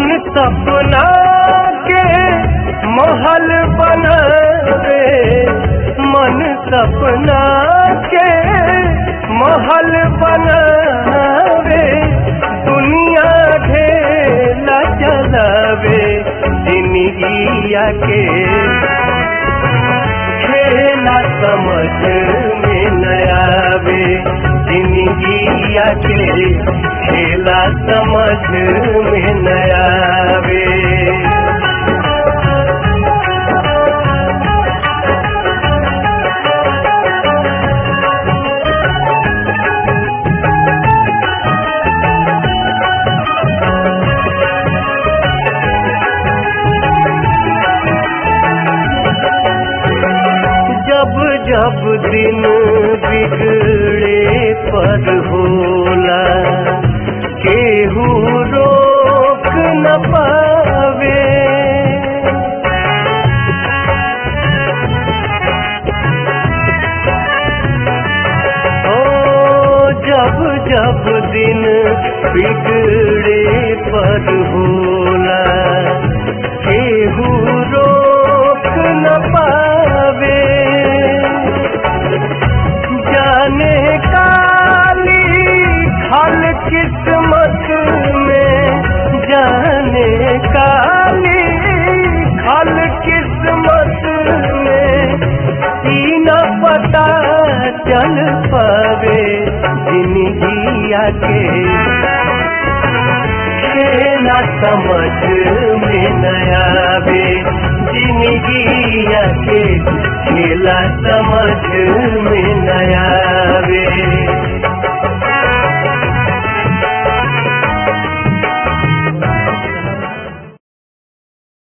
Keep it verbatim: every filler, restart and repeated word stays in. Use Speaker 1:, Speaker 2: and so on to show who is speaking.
Speaker 1: सपना के महल बनावे, मन सपना के महल बनावे, दुनिया ढेला चलावे, जिंदगिया के खेला समझ में न आवे, जिंदगिया के खेला समझ में न आवे। जब जब दिन बिगड़े पर होला, केहू रोक न पावे, ओ जब जब दिन बिगड़े पर होला, केहू रोक न पावे, जाने काली खल किस्मत में, जाने काली खल किस्मत में, सीना पता चल पावे, जिंदगिया के खेला समझ में न आवे, जिंदगिया के खेला समझ में न आवे।